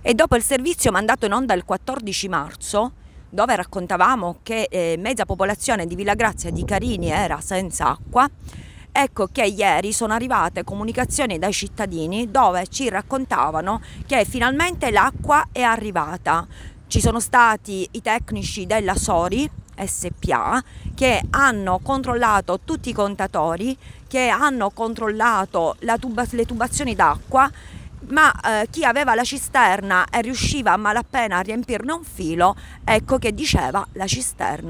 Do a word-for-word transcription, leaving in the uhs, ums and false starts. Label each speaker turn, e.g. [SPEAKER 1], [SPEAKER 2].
[SPEAKER 1] E dopo il servizio mandato in onda il quattordici marzo, dove raccontavamo che eh, mezza popolazione di Villagrazia e di Carini era senza acqua, ecco che ieri sono arrivate comunicazioni dai cittadini dove ci raccontavano che finalmente l'acqua è arrivata. Ci sono stati i tecnici della Sori S P A che hanno controllato tutti i contatori, che hanno controllato la tuba, le tubazioni d'acqua, ma eh, chi aveva la cisterna e riusciva a malapena a riempirne un filo, ecco che diceva la cisterna